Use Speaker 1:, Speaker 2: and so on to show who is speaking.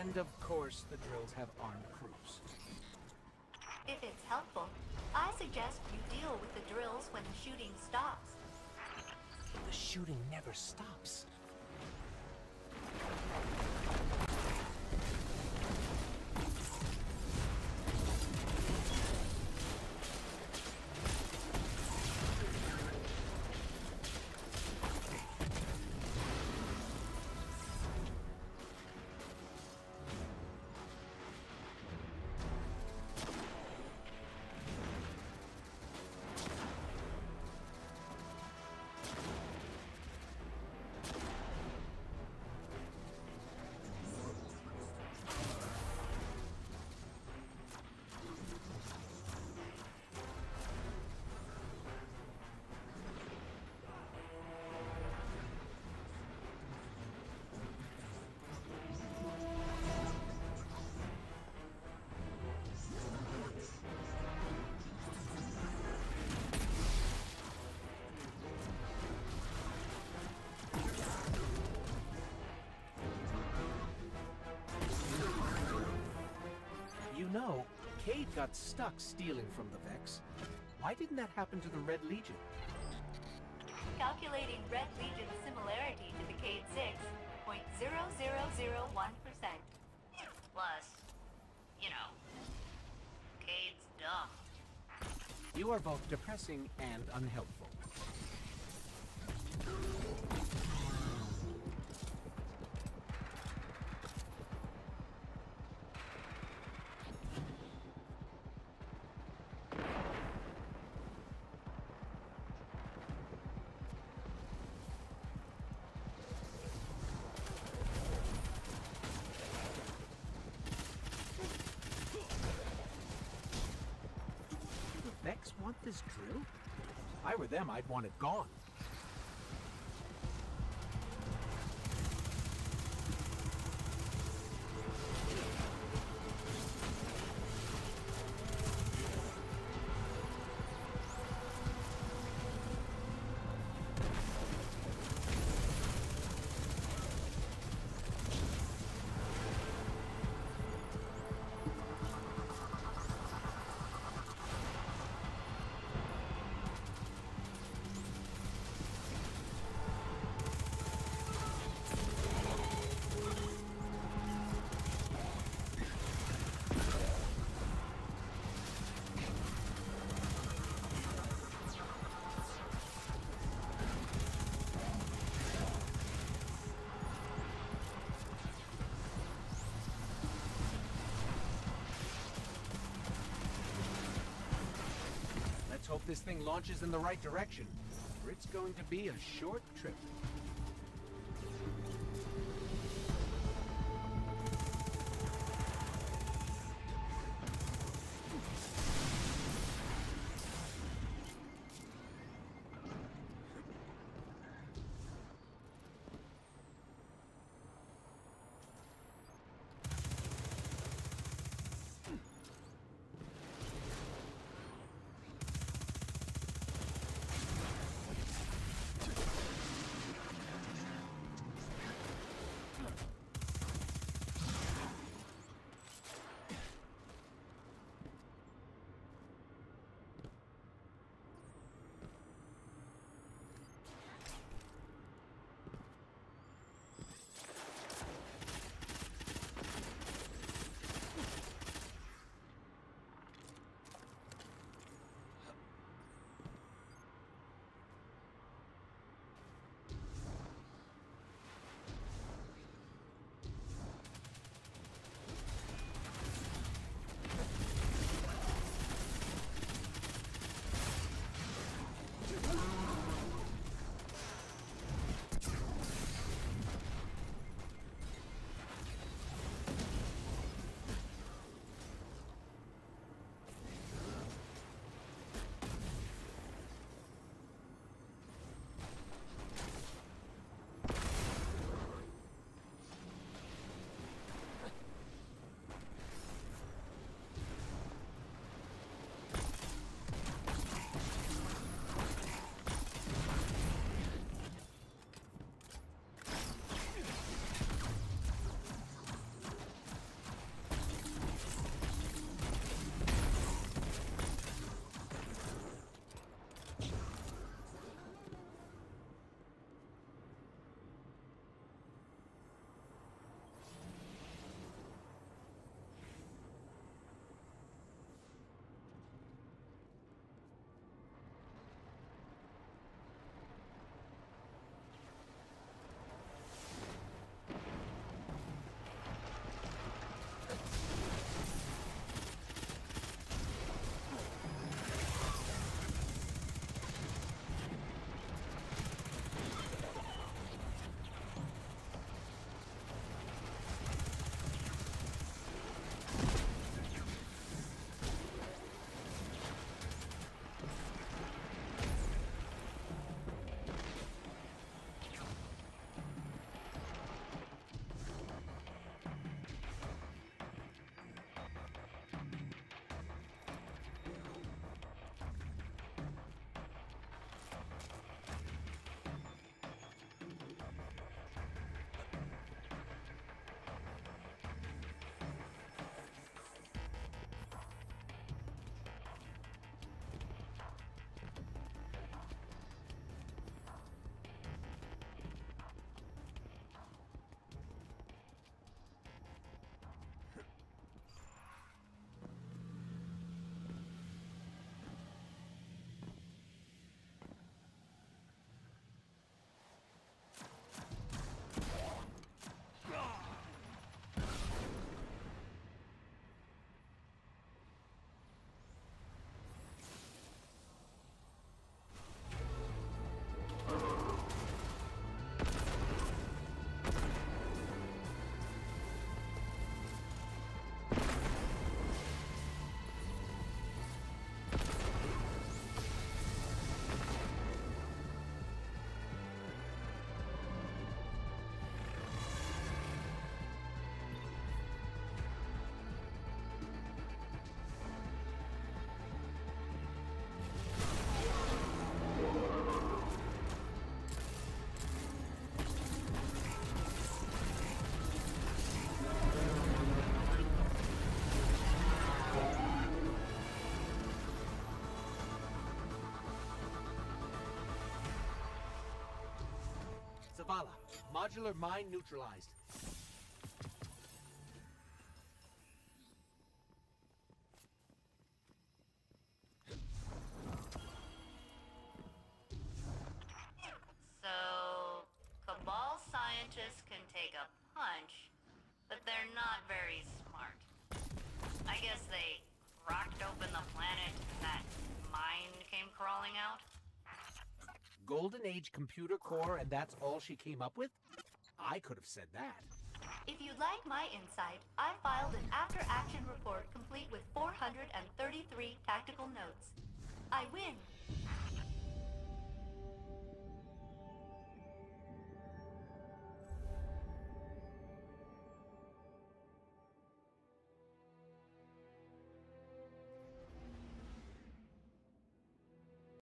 Speaker 1: And of course, the drills have armed crews.
Speaker 2: If it's helpful, I suggest you deal with the drills when the shooting stops.
Speaker 1: The shooting never stops. You know, Cayde got stuck stealing from the Vex. Why didn't that happen to the Red Legion?
Speaker 2: Calculating Red Legion's similarity to the Cayde 6.0001%. Plus, you know, Cayde's dumb.
Speaker 1: You are both depressing and unhelpful. Vex want this drill? If I were them, I'd want it gone. Let's hope this thing launches in the right direction, or it's going to be a short trip. Zavala, modular mine neutralized.
Speaker 2: So, Cabal scientists can take a punch, but they're not very smart. I guess they rocked open the planet and that mine came crawling out?
Speaker 1: Golden Age computer core, and that's all she came up with? I could have said that.
Speaker 2: If you'd like my insight, I filed an after-action report complete